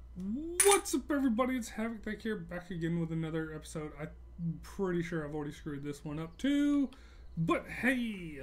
What's up, everybody? It's Havoc Tech here, back again with another episode. I'm pretty sure I've already screwed this one up too, but hey!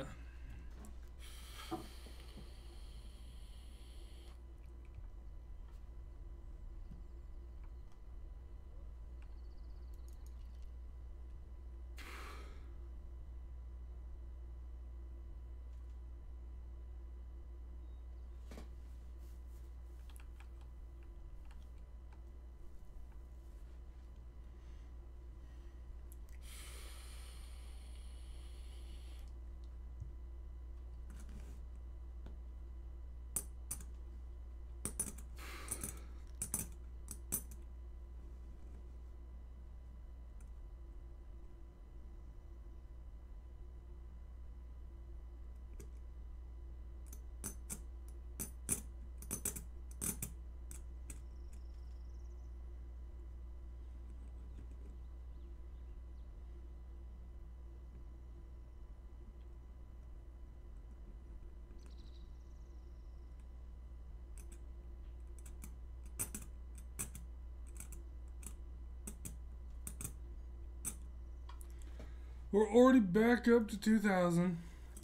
We're already back up to 2,000.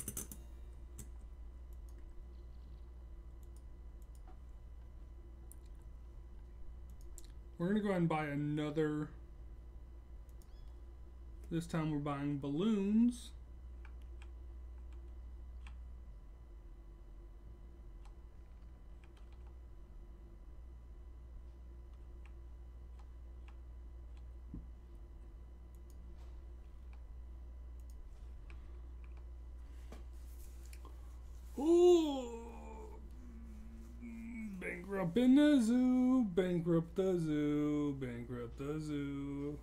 We're gonna go ahead and buy another. This time we're buying balloons. Ooh! Bankrupt in the zoo, bankrupt the zoo, bankrupt the zoo.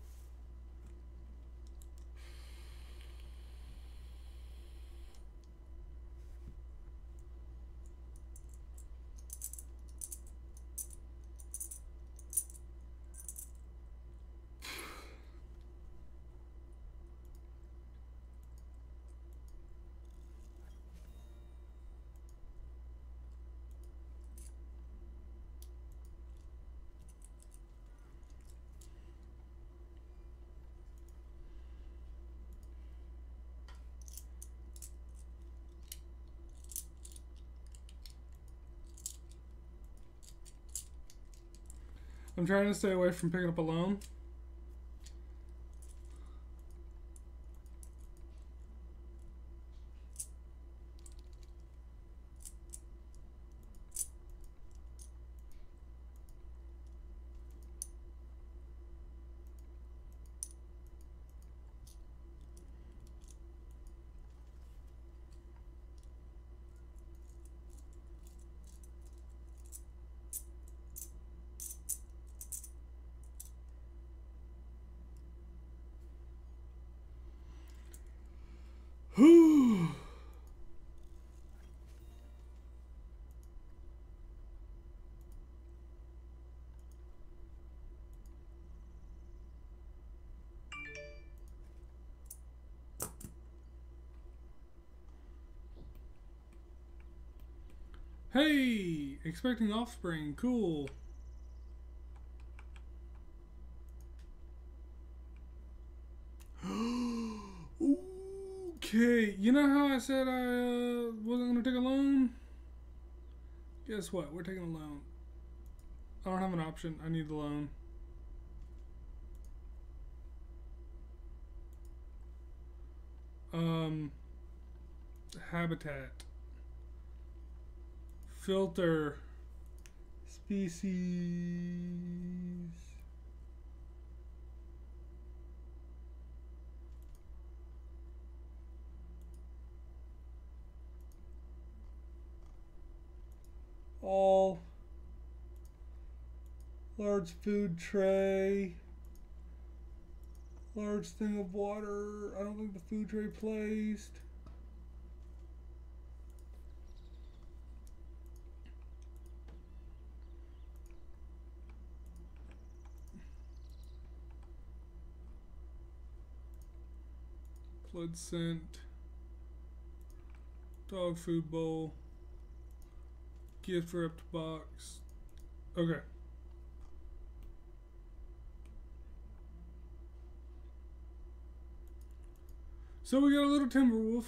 I'm trying to stay away from picking up a loan. Whew. Hey, expecting offspring, cool. Okay, you know how I said I wasn't gonna take a loan? Guess what? We're taking a loan. I don't have an option. I need the loan. Um, habitat, filter, species. All large food tray, large thing of water. I don't think the food tray placed. Blood scent, dog food bowl, gift wrapped box. Okay. So we got a little Timberwolf.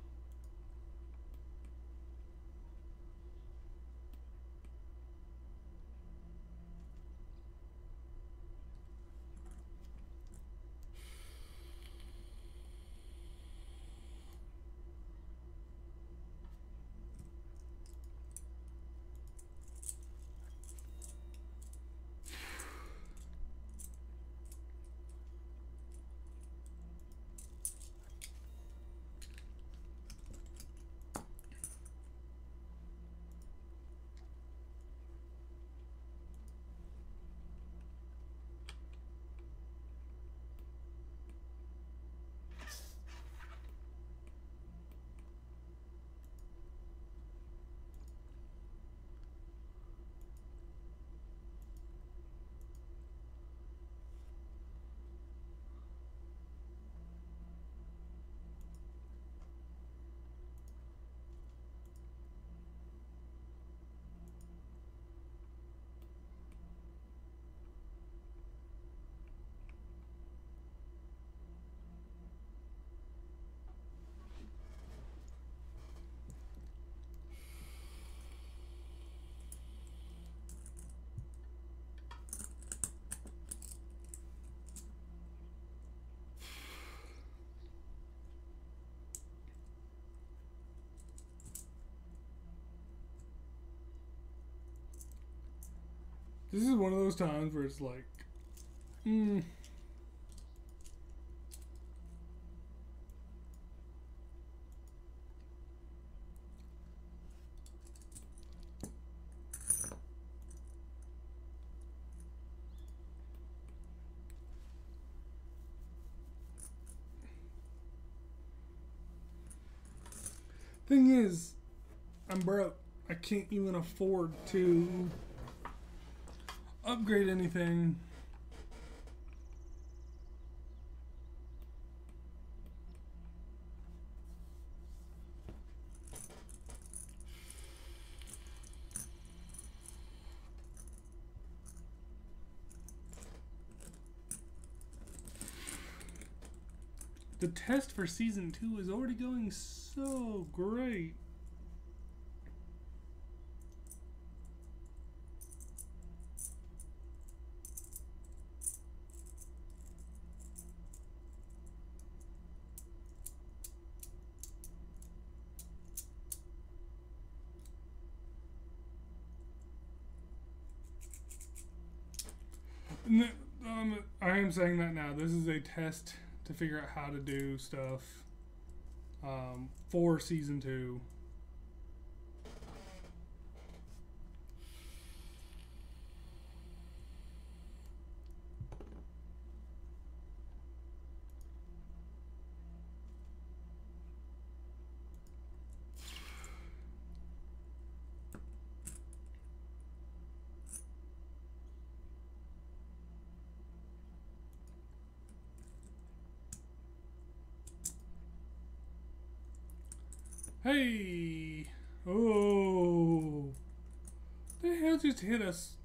This is one of those times where it's like, thing is, I'm broke. I can't even afford to upgrade anything. The test for season 2 is already going so great. I am saying that now. This is a test to figure out how to do stuff for season 2. Hey! Oh! The hell just hit us?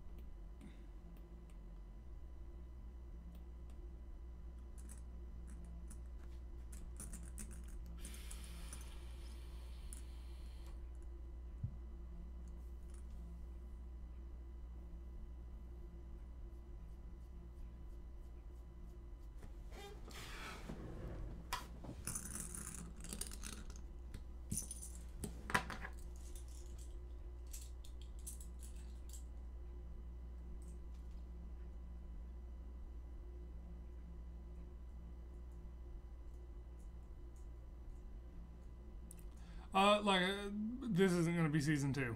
This isn't going to be season 2.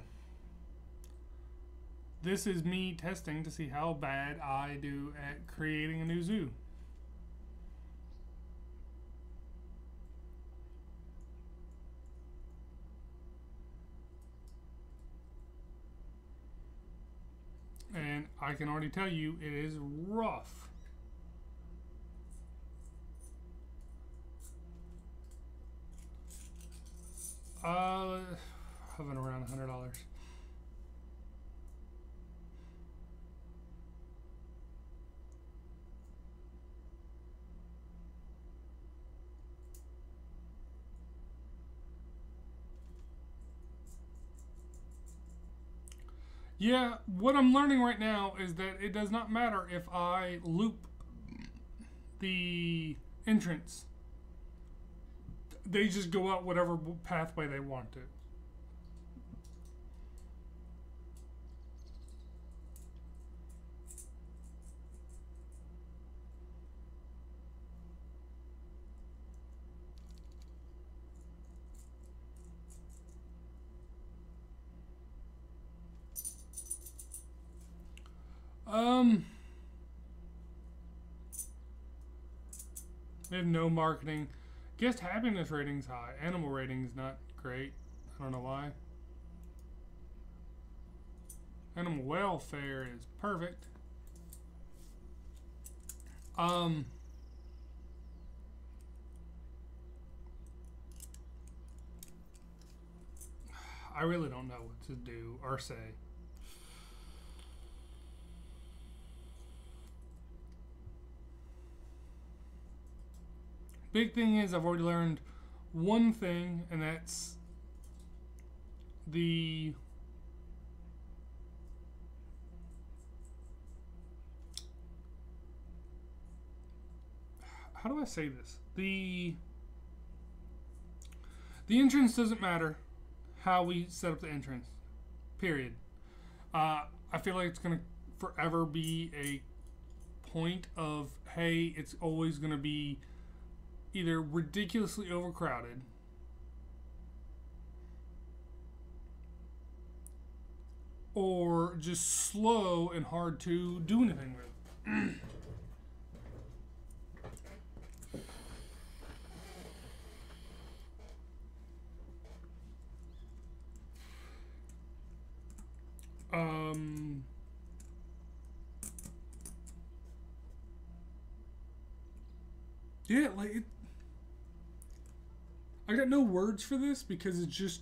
This is me testing to see how bad I do at creating a new zoo. And I can already tell you it is rough. Hovering around $100. Yeah, what I'm learning right now is that it does not matter if I loop the entrance. They just go out whatever pathway they want to. Um, they have no marketing. Guest happiness rating's high. Animal rating's not great. I don't know why. Animal welfare is perfect. Um, I really don't know what to do or say. Big thing is I've already learned one thing, and that's the how do I say this? The entrance doesn't matter how we set up the entrance. Period. I feel like it's gonna forever be a point of hey, it's always gonna be either ridiculously overcrowded or just slow and hard to do anything with. um, yeah, like I got no words for this because it's just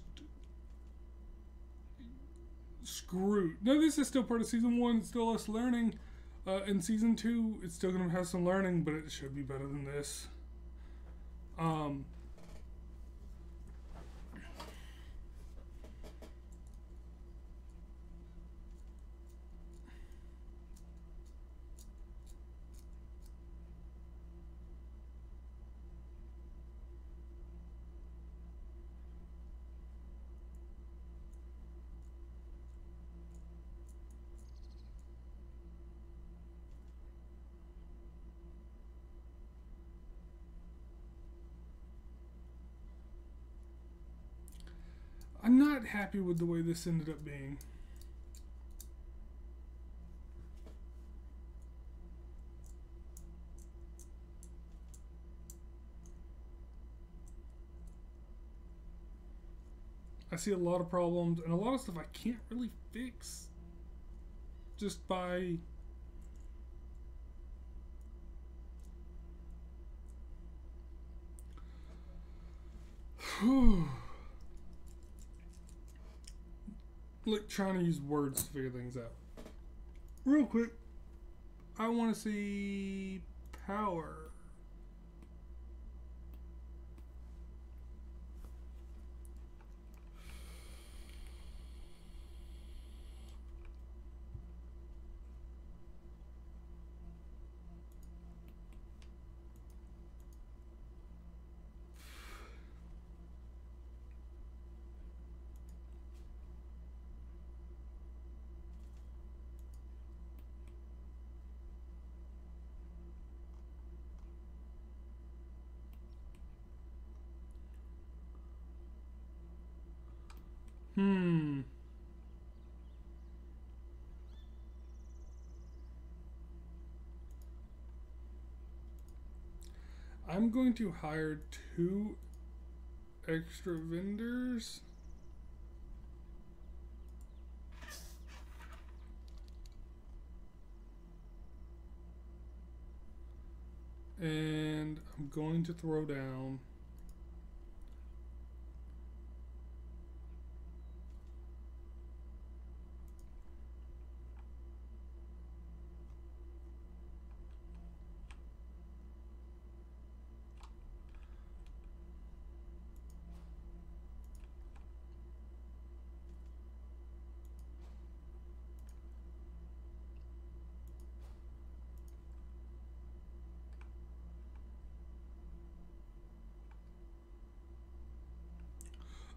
screwed. No, this is still part of season one. It's still us learning. In season two, it's still gonna have some learning, but it should be better than this. Um, I'm not happy with the way this ended up being. I see a lot of problems and a lot of stuff I can't really fix just by like trying to use words to figure things out. Real quick, I want to see power. Hmm. I'm going to hire 2 extra vendors. And I'm going to throw down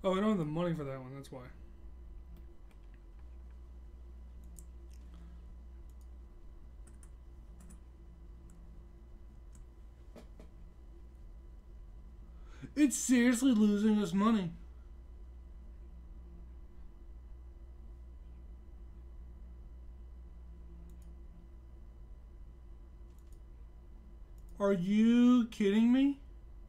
Oh, I don't have the money for that one. That's why. It's seriously losing us money. Are you kidding me?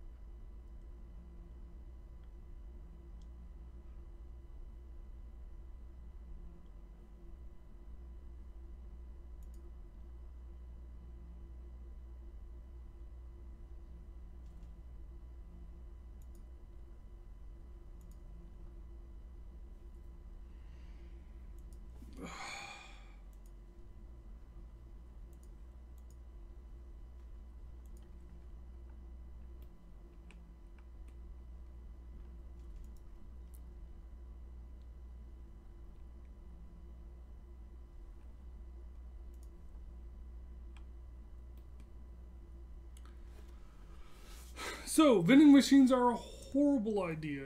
So, vending machines are a horrible idea.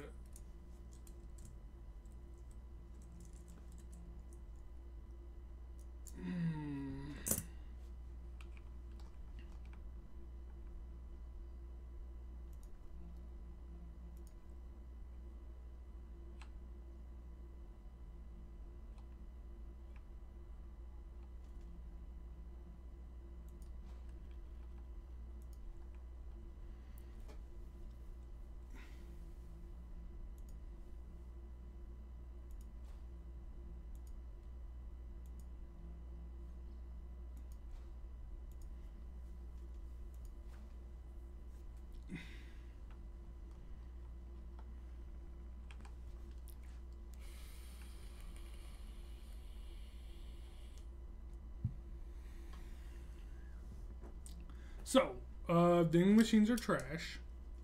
So, vending machines are trash.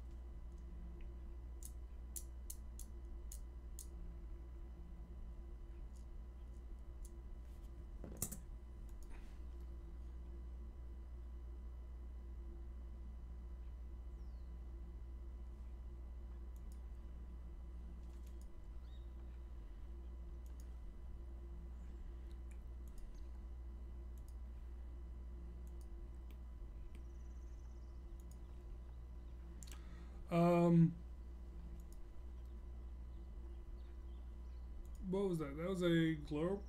What was that? That was a globe.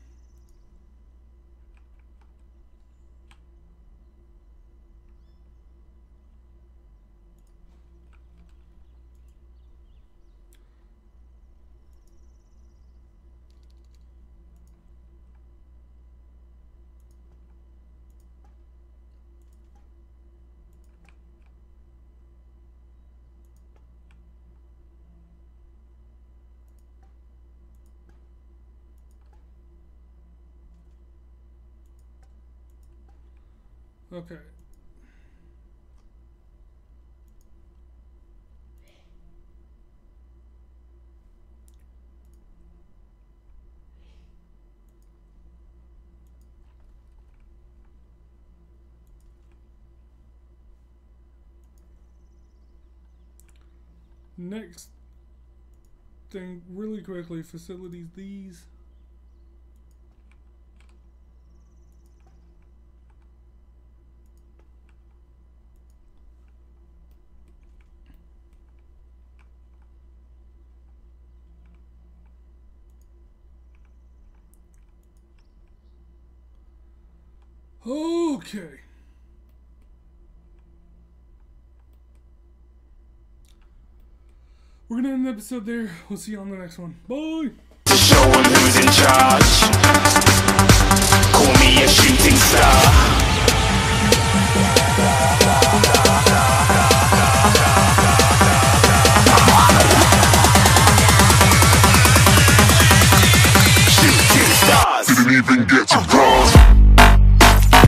Okay. Next thing, really quickly, facilities these. Okay. We're gonna end the episode there. We'll see you on the next one. Bye. To show 'em who's in charge. Call me a shooting star.